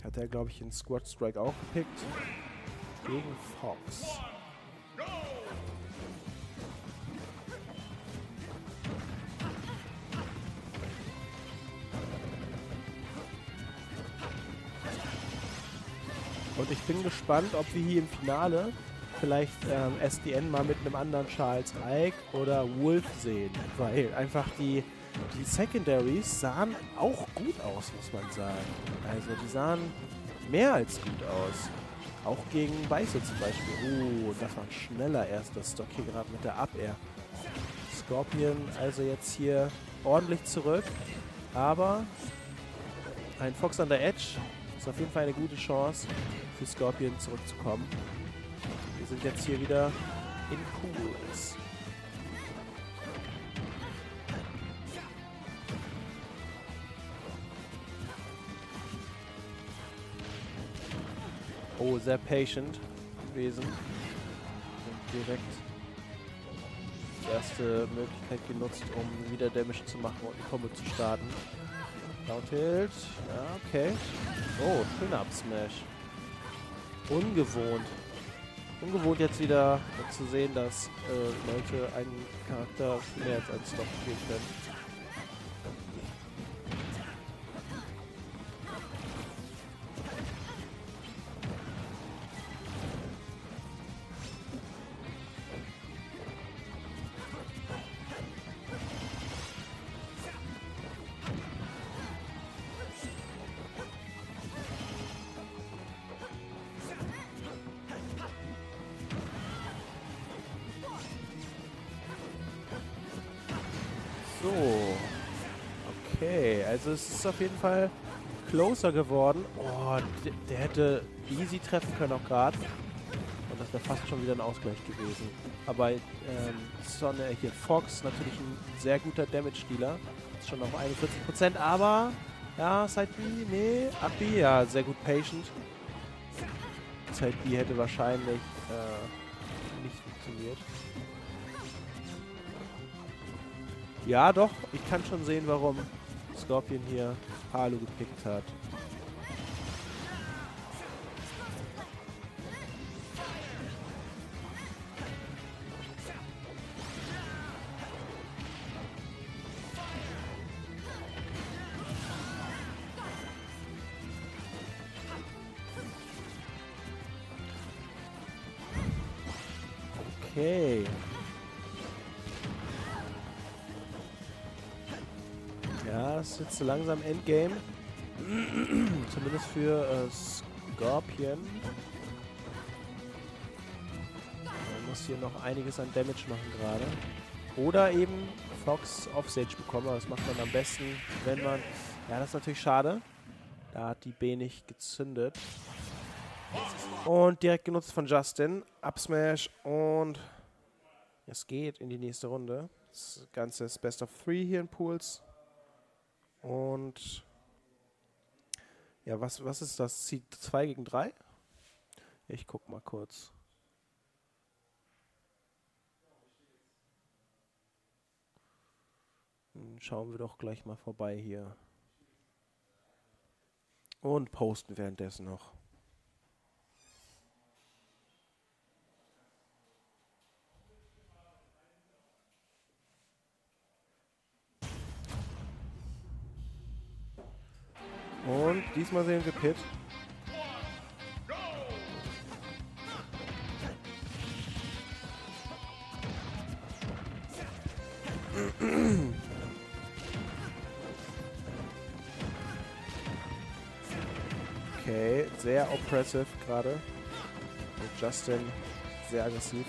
Hat er, glaube ich, in Squad Strike auch gepickt. Gegen Fox. Und ich bin gespannt, ob wir hier im Finale vielleicht SDN mal mit einem anderen Charles Ike oder Wolf sehen. Weil einfach die Secondaries sahen auch gut aus, muss man sagen. Also die sahen mehr als gut aus. Auch gegen Weiße zum Beispiel. Oh, das war ein schneller erster Stock hier gerade mit der Up-Air. Scorpion also jetzt hier ordentlich zurück. Aber ein Fox on the Edge ist auf jeden Fall eine gute Chance für Scorpion zurückzukommen. Wir sind jetzt hier wieder in Pools. Oh, sehr patient gewesen. Und direkt die erste Möglichkeit genutzt, um wieder Damage zu machen und eine Combo zu starten. Down Tilt. Ja, okay. Oh, schöner Up-Smash. Ungewohnt. Ungewohnt jetzt wieder zu sehen, dass Leute einen Charakter mehr als einen Stock spielen können. So. Okay, also es ist auf jeden Fall closer geworden. Oh, der hätte easy treffen können auch gerade. Und das wäre fast schon wieder ein Ausgleich gewesen. Aber hier Fox, natürlich ein sehr guter Damage-Dealer. Ist schon auf 41%, aber ja, Side B, nee, Up B, ja, sehr gut patient. Side B hätte wahrscheinlich nicht funktioniert. Ja, doch. Ich kann schon sehen, warum Scorpion hier Palu gepickt hat. Okay. Ja, es ist jetzt so langsam Endgame. Zumindest für Scorpion. Man muss hier noch einiges an Damage machen gerade. Oder eben Fox Offstage bekommen, aber das macht man am besten, wenn man... Ja, das ist natürlich schade. Da hat die B nicht gezündet. Und direkt genutzt von Justin. Up Smash und es geht in die nächste Runde. Das Ganze ist Best of 3 hier in Pools. Und ja, was ist das? Seed 2 gegen 3? Ich guck mal kurz. Schauen wir doch gleich mal vorbei hier. Und posten währenddessen noch. Und diesmal sehen wir Pit. Okay, sehr oppressive gerade. Und Justin sehr aggressiv.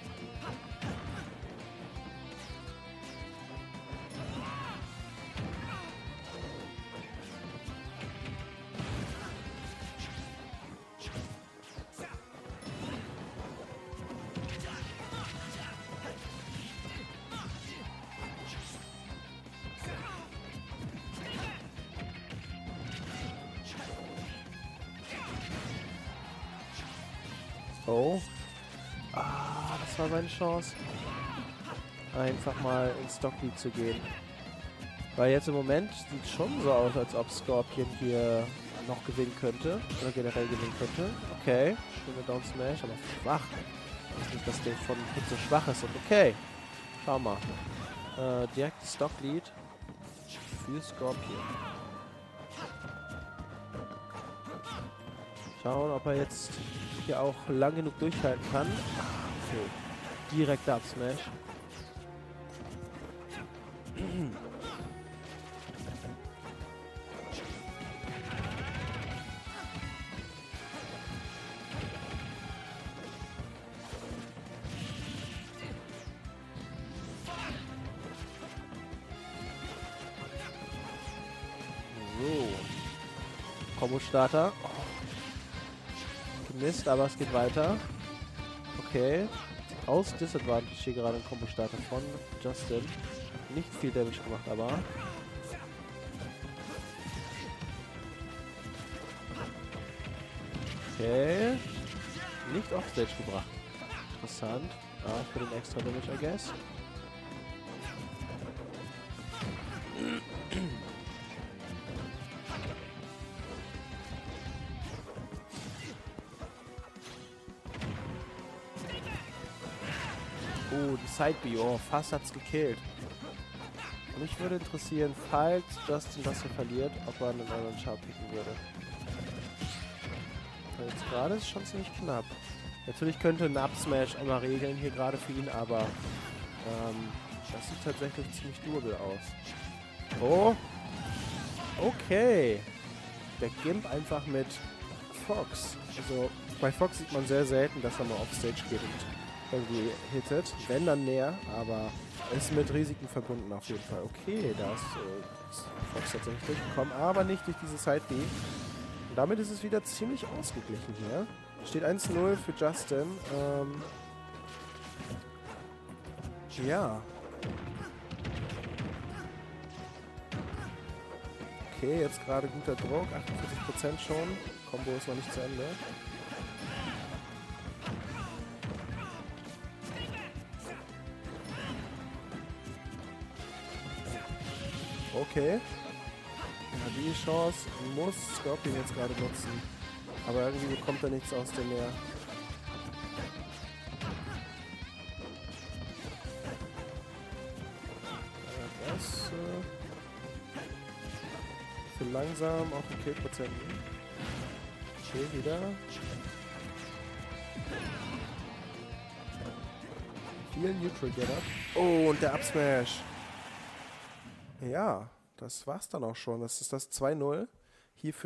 Oh. Ah, das war seine Chance. Einfach mal ins Stockbeat zu gehen. Weil jetzt im Moment sieht es schon so aus, als ob Scorpion hier noch gewinnen könnte. Oder generell gewinnen könnte. Okay, schöne Down Smash, aber schwach. Ich weiß nicht, dass der von Hit so schwach ist. Und okay, schau mal. Direkt Stock Lead für Scorpion. Schauen, ob er jetzt hier auch lang genug durchhalten kann. So, direkter Up Smash. So. Combo-Starter. Oh. Gemisst, aber es geht weiter. Okay. Aus Disadvantage hier gerade ein Combo-Starter von Justin. Nicht viel Damage gemacht, aber... Okay. Nicht offstage gebracht. Interessant. Ah, für den extra Damage, I guess. Oh, die Side-B. Oh, fast hat's gekillt. Mich würde interessieren, falls Justin das hier verliert, ob er einen anderen Char picken würde. Weil jetzt gerade ist es schon ziemlich knapp. Natürlich könnte ein Up-Smash immer regeln hier gerade für ihn, aber das sieht tatsächlich ziemlich doable aus. Oh! Okay! Der Gimp einfach mit Fox. Also bei Fox sieht man sehr selten, dass er mal Offstage geht und irgendwie hittet. Wenn dann näher, aber ist mit Risiken verbunden auf jeden Fall. Okay, da ist Fox tatsächlich durchgekommen, aber nicht durch diese Side-B. Und damit ist es wieder ziemlich ausgeglichen hier. Steht 1-0 für Justin. Ja. Okay, jetzt gerade guter Druck. 48% schon. Combo ist noch nicht zu Ende. Okay. Ja, die Chance muss Scorpion jetzt gerade nutzen. Aber irgendwie bekommt er nichts aus dem Meer. Das für langsam auf den Killprozenten. Okay, wieder. Viel Neutral Get-Up. Oh, und der Up-Smash. Ja, das war's dann auch schon. Das ist das 2-0 hier für